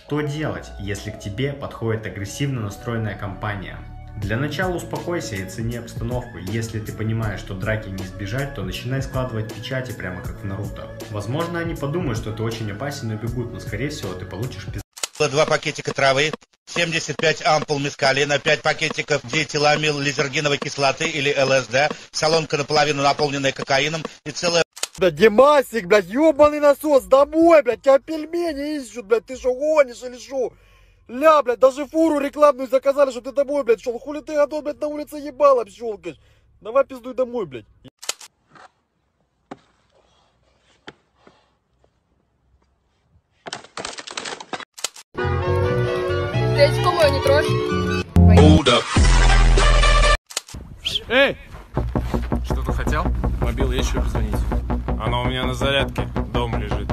Что делать, если к тебе подходит агрессивно настроенная компания? Для начала успокойся и оцени обстановку. Если ты понимаешь, что драки не избежать, то начинай складывать печати прямо как в Наруто. Возможно, они подумают, что ты очень опасен и бегут, но скорее всего ты получишь пизду. 2 пакетика травы, 75 ампул мескалина, 5 пакетиков диэтиламил лизергиновой кислоты или ЛСД, солонка наполовину наполненная кокаином и целая... Блядь, Димасик, блядь, ёбаный насос, домой, блядь, тебя пельмени ищут, блядь, ты что, гонишь или что? Ля, блядь, даже фуру рекламную заказали, чтобы ты домой, блядь, шел. Хули ты, Антон, блядь, на улице ебалом щелкаешь. Давай пиздуй домой, блядь. Речку мою не трожь. Эй! Что ты хотел? Мобил есть, еще позвонить. Оно у меня на зарядке, дома лежит.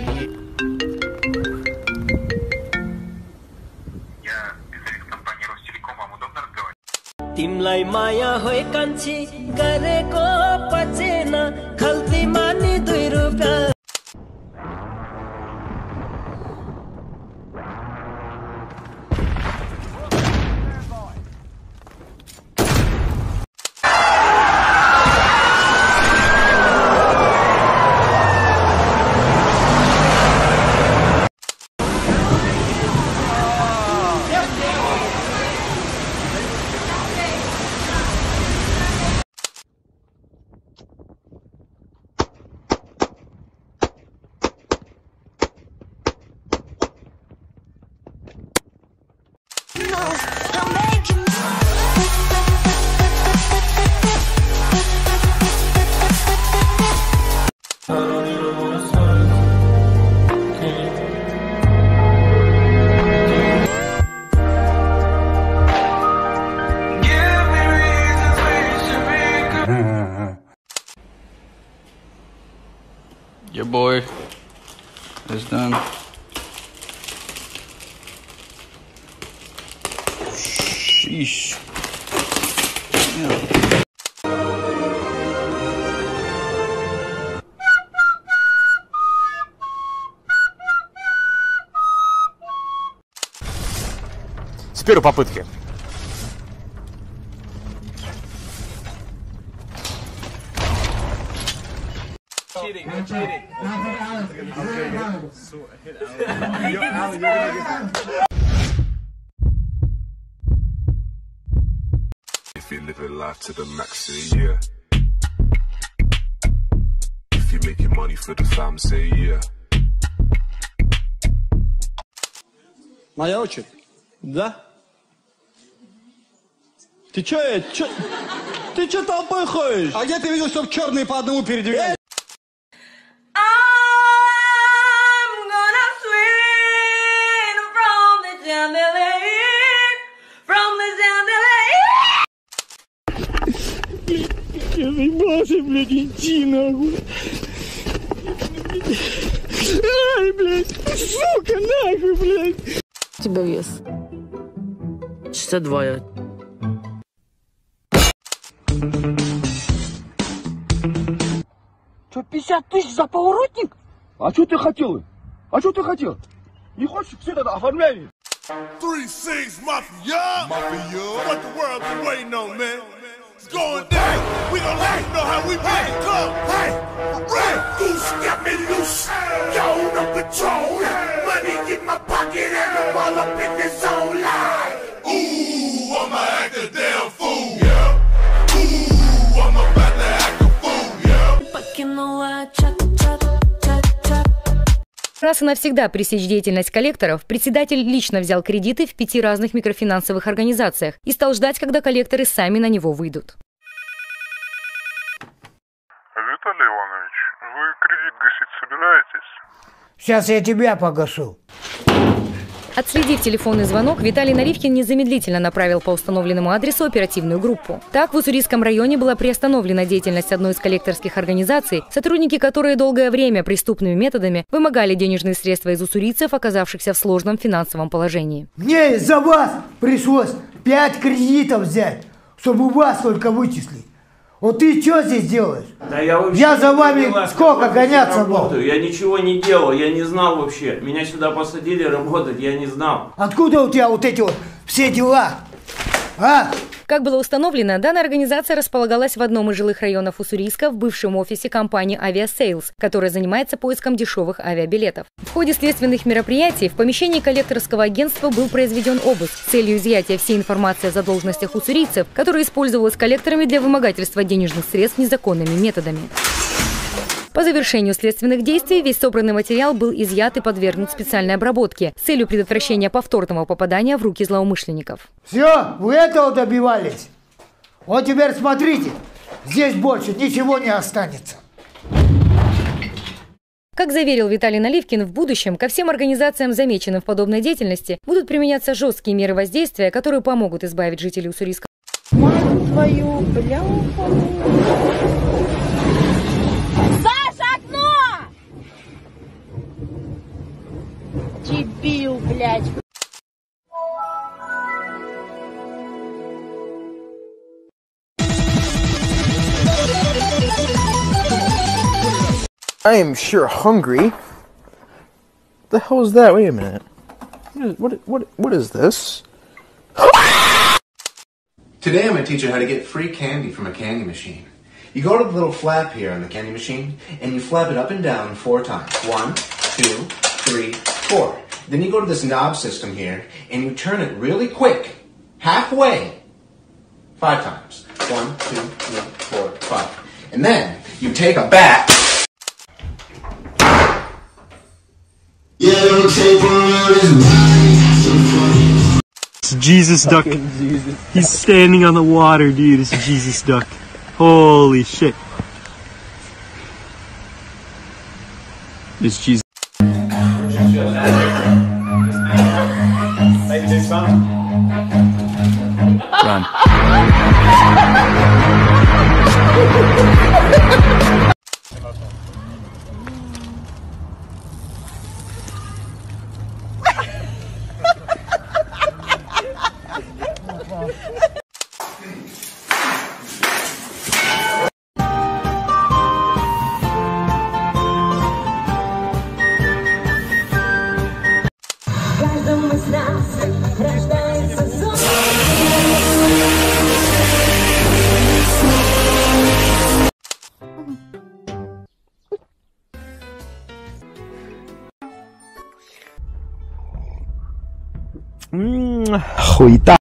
Я специалист компании Ростелеком, вам удобно разговаривать? तिमलाई माया होई कान्छी गरेको पचेन खल्ती मानी 2 रुपैयाँ Your boy is done. Sheesh. Yeah. С первой попытки. Cheating, no cheating. If you're living life to the max of the year, if you're making money for the fam, say yeah. Моя очередь? Да? Ты чё, ты чё толпой ходишь? А где ты видел, чтоб черные по одному передвигались? Я заебался, блядь, идти нахуй. Ай, блядь, сука, нахуй, блядь. У тебя вес? 62 я. Что, 50 тысяч за поворотник? А что ты хотел? А что ты хотел? Не хочешь все это оформление? 3-6 Mafia! Mafia! What the world been waiting on, man? It's going down! We gon' let you know how we play the club! Hey! Red Goose got me loose! Yo, no control! Money in my pocket and I'm all up in this zone line! Ooh, I'ma act a damn fool! Yeah! Ooh, I'm about to act a fool! Yeah! Раз и навсегда пресечь деятельность коллекторов, председатель лично взял кредиты в 5 разных микрофинансовых организациях и стал ждать, когда коллекторы сами на него выйдут. Виталий Иванович, вы кредит гасить собираетесь? Сейчас я тебя погашу. Отследив телефонный звонок, Виталий Наривкин незамедлительно направил по установленному адресу оперативную группу. Так, в Уссурийском районе была приостановлена деятельность одной из коллекторских организаций, сотрудники которой долгое время преступными методами вымогали денежные средства из уссурийцев, оказавшихся в сложном финансовом положении. Мне из-за вас пришлось 5 кредитов взять, чтобы вас только вычислить. Вот ты что здесь делаешь? Да я за вами сколько гоняться мог? Я ничего не делал, я не знал вообще. Меня сюда посадили работать, я не знал. Откуда у тебя вот эти вот все дела? А? Как было установлено, данная организация располагалась в одном из жилых районов Уссурийска в бывшем офисе компании «Авиасейлс», которая занимается поиском дешевых авиабилетов. В ходе следственных мероприятий в помещении коллекторского агентства был произведен обыск с целью изъятия всей информации о задолженностях уссурийцев, которая использовалась коллекторами для вымогательства денежных средств незаконными методами. По завершению следственных действий весь собранный материал был изъят и подвергнут специальной обработке с целью предотвращения повторного попадания в руки злоумышленников. Все, вы этого добивались? Вот теперь смотрите, здесь больше ничего не останется. Как заверил Виталий Наливкин, в будущем ко всем организациям, замеченным в подобной деятельности, будут применяться жесткие меры воздействия, которые помогут избавить жителей Уссурийска. Мать твою, бляху. Дебил, блядь. I am sure hungry. The hell is that? Wait a minute. What is this? Today I'm going to teach you how to get free candy from a candy machine. You go to the little flap here on the candy machine and you flap it up and down 4 times. 1, 2, 3, 4. Then you go to this knob system here and you turn it really quick, halfway, 5 times. 1, 2, 3, 4, 5. And then you take a bat. It's Jesus Duck. He's standing on the water, dude. It's Jesus Duck. Holy shit. It's Jesus. Run. Хуета.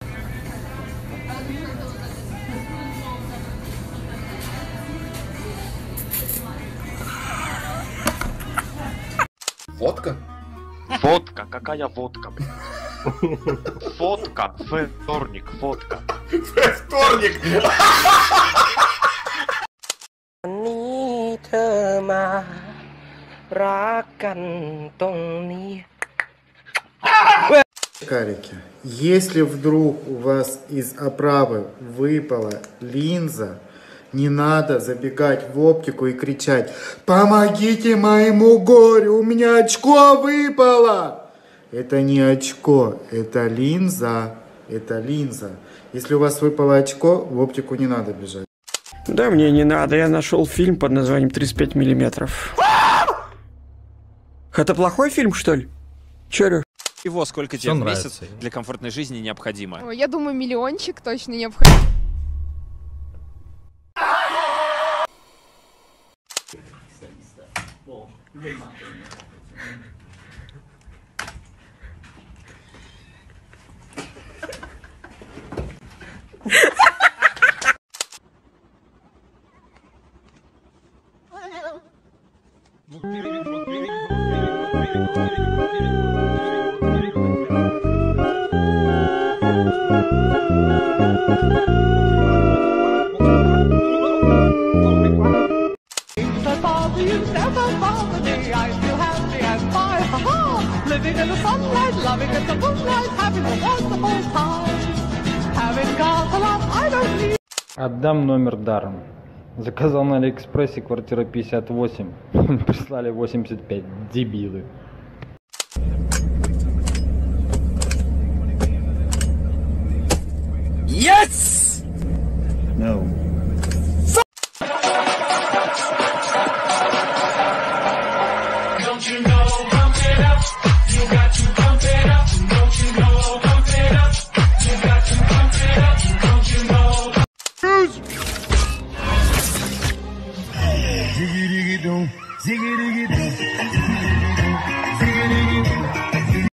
Водка? Водка? Какая водка? Фотка. Вторник. Фотка. Вторник! นี้เธอมารักกันตรงนี้ Карики, если вдруг у вас из оправы выпала линза, не надо забегать в оптику и кричать: «Помогите моему горю, у меня очко выпало!» Это не очко, это линза. Это линза. Если у вас выпало очко, в оптику не надо бежать. Да мне не надо, я нашел фильм под названием 35 миллиметров. Это плохой фильм, что ли? Чё? Его сколько тебе в месяц для комфортной жизни необходимо? Ой, я думаю, миллиончик точно необходим. Living in the sunlight, loving in the moonlight, having a wonderful time. Having got a lot I don't need. Отдам номер даром. Заказал на Алиэкспрессе, квартира 58. Прислали 85. Дебилы. Yes! No. Ziggy diggy doo, ziggy diggy doo, ziggy diggy doo, ziggy diggy doo.